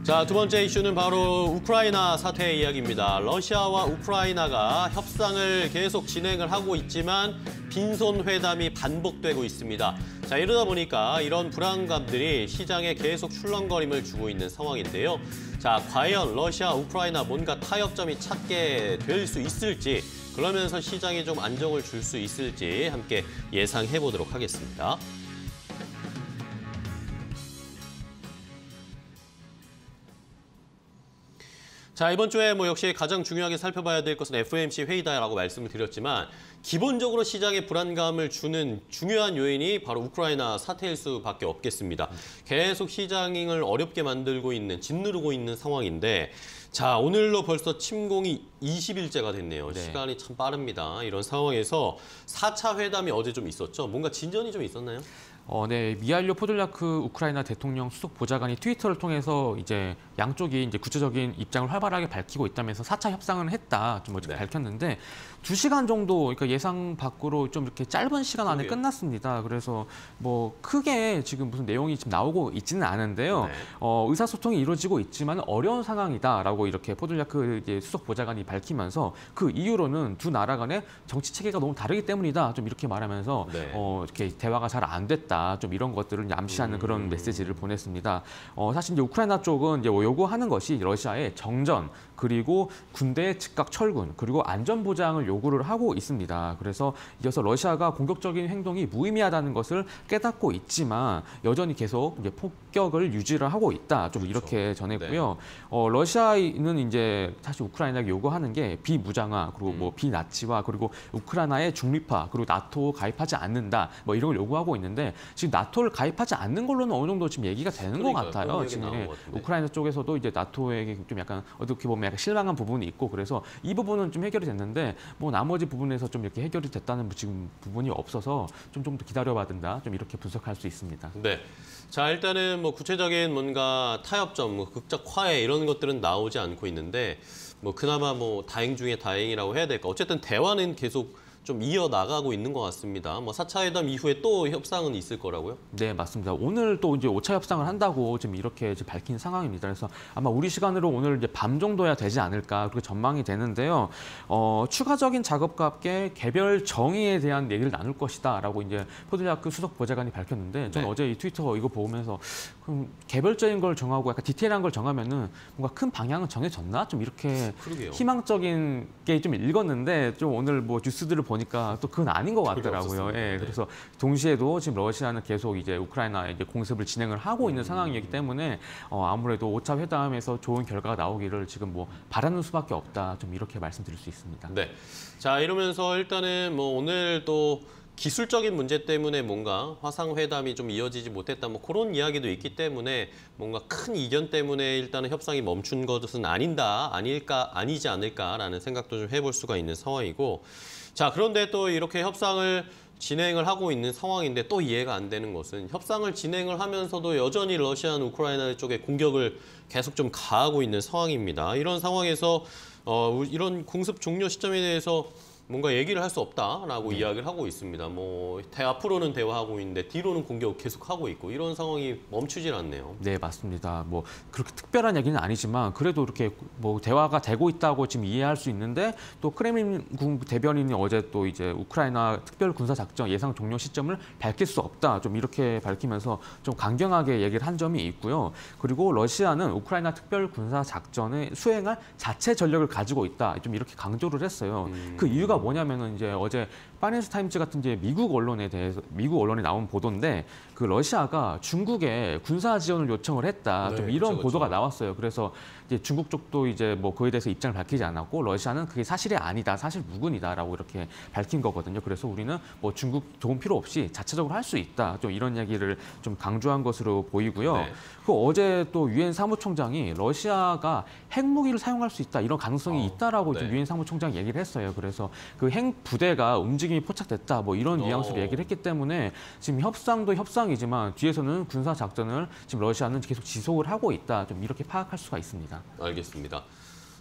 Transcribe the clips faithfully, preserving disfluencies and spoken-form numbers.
자, 두 번째 이슈는 바로 우크라이나 사태 이야기입니다. 러시아와 우크라이나가 협상을 계속 진행을 하고 있지만 빈손 회담이 반복되고 있습니다. 자, 이러다 보니까 이런 불안감들이 시장에 계속 출렁거림을 주고 있는 상황인데요. 자, 과연 러시아, 우크라이나 뭔가 타협점이 찾게 될 수 있을지, 그러면서 시장에 좀 안정을 줄 수 있을지 함께 예상해 보도록 하겠습니다. 자, 이번 주에 뭐 역시 가장 중요하게 살펴봐야 될 것은 에프오엠씨 회의다라고 말씀을 드렸지만 기본적으로 시장에 불안감을 주는 중요한 요인이 바로 우크라이나 사태일 수밖에 없겠습니다. 계속 시장을 어렵게 만들고 있는, 짓누르고 있는 상황인데 자, 오늘로 벌써 침공이 이십 일째가 됐네요. 네. 시간이 참 빠릅니다. 이런 상황에서 사 차 회담이 어제 좀 있었죠. 뭔가 진전이 좀 있었나요? 어, 네, 미하일로 포돌리아크 우크라이나 대통령 수석 보좌관이 트위터를 통해서 이제 양쪽이 이제 구체적인 입장을 활발하게 밝히고 있다면서 사 차 협상을 했다 좀 네. 밝혔는데 두 시간 정도, 그러니까 예상 밖으로 좀 이렇게 짧은 시간 안에 그러게요. 끝났습니다. 그래서 뭐 크게 지금 무슨 내용이 지금 나오고 있지는 않은데요. 네. 어, 의사소통이 이루어지고 있지만 어려운 상황이다라고 이렇게 포돌리아크 이제 수석 보좌관이 밝히면서 그 이유로는 두 나라 간의 정치 체계가 너무 다르기 때문이다. 좀 이렇게 말하면서 네. 어, 이렇게 대화가 잘 안 됐다. 좀 이런 것들을 암시하는 음. 그런 메시지를 보냈습니다. 어, 사실 이제 우크라이나 쪽은 이제 요구하는 것이 러시아의 정전, 그리고 군대의 즉각 철군, 그리고 안전 보장을 요구를 하고 있습니다. 그래서 이어서 러시아가 공격적인 행동이 무의미하다는 것을 깨닫고 있지만 여전히 계속 이제 폭격을 유지를 하고 있다. 좀 그렇죠. 이렇게 전했고요. 네. 어, 러시아는 이제 사실 우크라이나가 요구하는 게 비무장화, 그리고 뭐 비나치화, 그리고 우크라이나의 중립화, 그리고 나토 가입하지 않는다. 뭐 이런 걸 요구하고 있는데 지금 나토를 가입하지 않는 걸로는 어느 정도 지금 얘기가 되는 그러니까, 것 같아요. 지금 우크라이나 쪽에서도 이제 나토에게 좀 약간 어떻게 보면 약간 실망한 부분이 있고, 그래서 이 부분은 좀 해결이 됐는데 뭐 나머지 부분에서 좀 이렇게 해결이 됐다는 지금 부분이 없어서 좀 좀 더 기다려봐야 된다. 좀 이렇게 분석할 수 있습니다. 네. 자, 일단은 뭐 구체적인 뭔가 타협점, 뭐 극적 화해 이런 것들은 나오지 않고 있는데 뭐 그나마 뭐 다행 중에 다행이라고 해야 될까. 어쨌든 대화는 계속 좀 이어나가고 있는 것 같습니다. 뭐 사 차 회담 이후에 또 협상은 있을 거라고요? 네, 맞습니다. 오늘 또 이제 오 차 협상을 한다고 지금 이렇게 이제 밝힌 상황입니다. 그래서 아마 우리 시간으로 오늘 이제 밤 정도야 되지 않을까 그렇게 전망이 되는데요. 어, 추가적인 작업과 함께 개별 정의에 대한 얘기를 나눌 것이다라고 이제 포돌리아크 수석 보좌관이 밝혔는데 저는 네. 어제 이 트위터 이거 보면서 그럼 개별적인 걸 정하고 약간 디테일한 걸 정하면은 뭔가 큰 방향은 정해졌나? 좀 이렇게 그러게요. 희망적인 게 좀 읽었는데 좀 오늘 뭐 뉴스들을 보니까 또 그건 아닌 것 같더라고요. 예, 그래서 동시에도 지금 러시아는 계속 이제 우크라이나에 이제 공습을 진행을 하고 있는 음. 상황이기 때문에 어, 아무래도 오 차 회담에서 좋은 결과가 나오기를 지금 뭐 바라는 수밖에 없다. 좀 이렇게 말씀드릴 수 있습니다. 네. 자, 이러면서 일단은 뭐 오늘 또 기술적인 문제 때문에 뭔가 화상회담이 좀 이어지지 못했다, 뭐 그런 이야기도 있기 때문에 뭔가 큰 이견 때문에 일단은 협상이 멈춘 것은 아닌다, 아닐까, 아니지 않을까라는 생각도 좀 해볼 수가 있는 상황이고, 자, 그런데 또 이렇게 협상을 진행을 하고 있는 상황인데 또 이해가 안 되는 것은 협상을 진행을 하면서도 여전히 러시아는 우크라이나 쪽에 공격을 계속 좀 가하고 있는 상황입니다. 이런 상황에서 어, 이런 공습 종료 시점에 대해서 뭔가 얘기를 할 수 없다라고 네. 이야기를 하고 있습니다. 뭐 대, 앞으로는 대화하고 있는데 뒤로는 공격 계속하고 있고 이런 상황이 멈추질 않네요. 네, 맞습니다. 뭐 그렇게 특별한 얘기는 아니지만 그래도 이렇게 뭐 대화가 되고 있다고 지금 이해할 수 있는데 또 크렘린궁 대변인이 어제 또 이제 우크라이나 특별 군사 작전 예상 종료 시점을 밝힐 수 없다. 좀 이렇게 밝히면서 좀 강경하게 얘기를 한 점이 있고요. 그리고 러시아는 우크라이나 특별 군사 작전을 수행할 자체 전력을 가지고 있다. 좀 이렇게 강조를 했어요. 음. 그 이유가 뭐냐면은 이제 어제 파이낸스 타임즈 같은 이제 미국 언론에 대해서 미국 언론에 나온 보도인데 그 러시아가 중국에 군사 지원을 요청을 했다. 네, 좀 이런 그렇죠, 보도가 그렇죠. 나왔어요. 그래서 이제 중국 쪽도 이제 뭐 그에 대해서 입장을 밝히지 않았고 러시아는 그게 사실이 아니다, 사실 무근이다라고 이렇게 밝힌 거거든요. 그래서 우리는 뭐 중국 도움 필요 없이 자체적으로 할 수 있다. 좀 이런 얘기를 좀 강조한 것으로 보이고요. 네. 그 어제 또 유엔 사무총장이 러시아가 핵무기를 사용할 수 있다 이런 가능성이 어, 있다라고 네. 유엔 사무총장이 얘기를 했어요. 그래서 그 핵 부대가 움직임이 포착됐다 뭐 이런 뉘앙스로 어. 얘기를 했기 때문에 지금 협상도 협상이지만 뒤에서는 군사 작전을 지금 러시아는 계속 지속을 하고 있다. 좀 이렇게 파악할 수가 있습니다. 알겠습니다.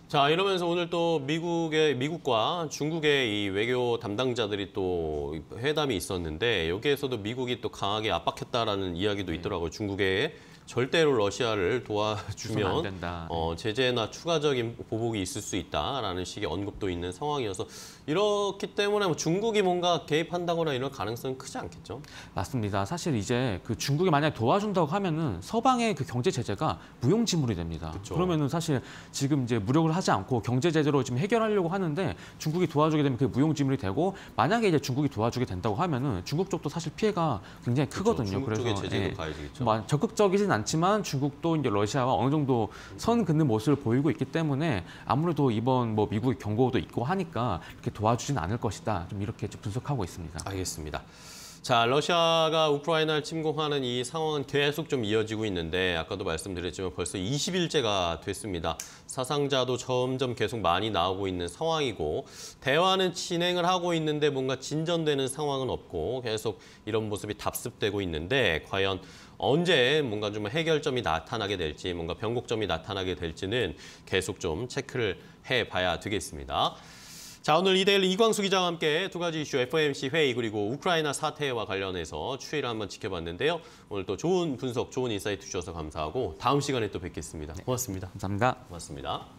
자, 이러면서 오늘 또 미국의 미국과 중국의 이 외교 담당자들이 또 회담이 있었는데 여기에서도 미국이 또 강하게 압박했다라는 이야기도 있더라고요. 중국에 절대로 러시아를 주면 안 도와주면 된다. 어, 제재나 추가적인 보복이 있을 수 있다라는 식의 언급도 있는 상황이어서 이렇기 때문에 뭐 중국이 뭔가 개입한다거나 이런 가능성은 크지 않겠죠. 맞습니다. 사실 이제 그 중국이 만약 도와준다고 하면은 서방의 그 경제 제재가 무용지물이 됩니다. 그쵸. 그러면은 사실 지금 이제 무력을 하지 않고 경제 제재로 지금 해결하려고 하는데 중국이 도와주게 되면 그게 무용지물이 되고 만약에 이제 중국이 도와주게 된다고 하면은 중국 쪽도 사실 피해가 굉장히 크거든요. 중국 쪽의 그래서 제재도 예. 가해지겠죠. 뭐 적극적이진 않지만 중국도 이제 러시아와 어느 정도 선 긋는 모습을 보이고 있기 때문에 아무래도 이번 뭐 미국의 경고도 있고 하니까 이렇게 도와주진 않을 것이다. 좀 이렇게 좀 분석하고 있습니다. 알겠습니다. 자, 러시아가 우크라이나를 침공하는 이 상황은 계속 좀 이어지고 있는데 아까도 말씀드렸지만 벌써 이십 일째가 됐습니다. 사상자도 점점 계속 많이 나오고 있는 상황이고 대화는 진행을 하고 있는데 뭔가 진전되는 상황은 없고 계속 이런 모습이 답습되고 있는데 과연 언제 뭔가 좀 해결점이 나타나게 될지 뭔가 변곡점이 나타나게 될지는 계속 좀 체크를 해봐야 되겠습니다. 자, 오늘 이데일리 이광수 기자와 함께 두 가지 이슈 에프오엠씨 회의 그리고 우크라이나 사태와 관련해서 추이를 한번 지켜봤는데요. 오늘 또 좋은 분석, 좋은 인사이트 주셔서 감사하고 다음 시간에 또 뵙겠습니다. 고맙습니다. 감사합니다. 고맙습니다.